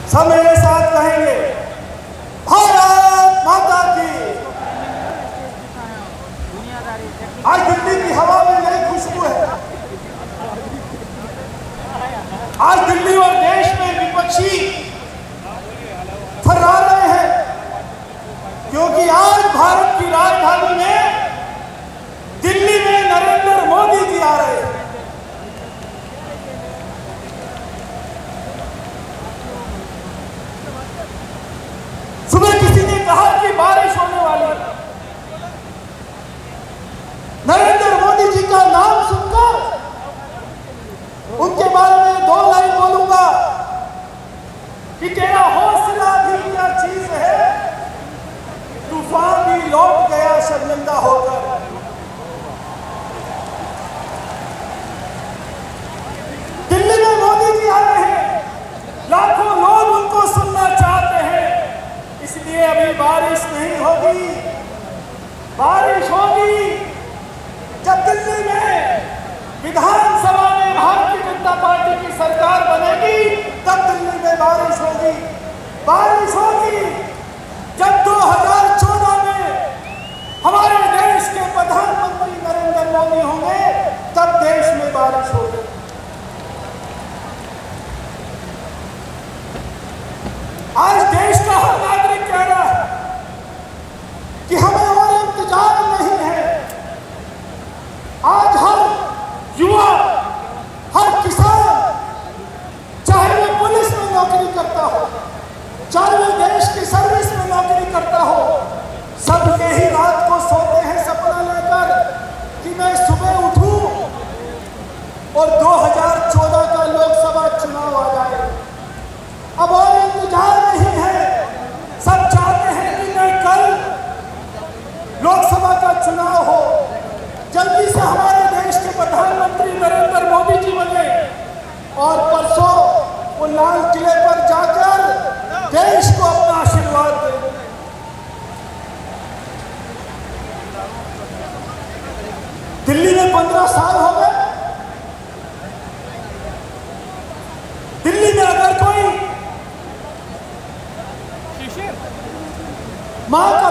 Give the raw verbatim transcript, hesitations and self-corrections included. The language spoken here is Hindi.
सब मेरे साथ कहेंगे भारत माता की। आज दिल्ली की हवा में नई खुशबू है। आज दिल्ली और देश में विपक्षी थर्रा रहे हैं, क्योंकि आज भारत की राजधानी में दिल्ली में नरेंद्र मोदी जी आ रहे हैं। सुबह किसी ने कहा कि बारिश होने वाली है। नरेंद्र मोदी जी का नाम सुनकर उनके बारे में दो लाइन बोलूंगा कि तेरा हौसला भी क्या चीज है, तूफान भी लौट गया शर्मिंदा होकर। दिल्ली में मोदी जी आ रहे हैं, लाखों लोग उनको सुनना चाहते हैं, इसलिए अभी बारिश नहीं होगी। बारिश होगी जब दिल्ली में विधानसभा में भारतीय जनता पार्टी की सरकार बनेगी, तब दिल्ली में बारिश होगी। बारिश होगी जब दो हज़ार चौदह में हमारे देश के प्रधानमंत्री नरेंद्र मोदी होंगे, तब देश में बारिश होगी। आज देश का हर नागरिक कह रहा है कि हमें और इंतजार नहीं है। आज हर युवा, हर किसान, चाहे वो पुलिस में नौकरी करता हो, चाहे वो देश की सर्विस में नौकरी करता हो, सब यही रात को सोते हैं सपना लेकर कि मैं सुबह उठूं और दो हज़ार चौदह का लोकसभा चुनाव आ जाए। अब और इंतजार नहीं है। सब चाहते हैं कि मैं कल लोकसभा का चुनाव हो, जल्दी से हमारे देश के प्रधानमंत्री नरेंद्र मोदी जी बने और परसों वो लाल किले पर जाकर देश को अपना आशीर्वाद दें। दिल्ली में पंद्रह साल हो गए। दिल्ली में अगर कोई माँ का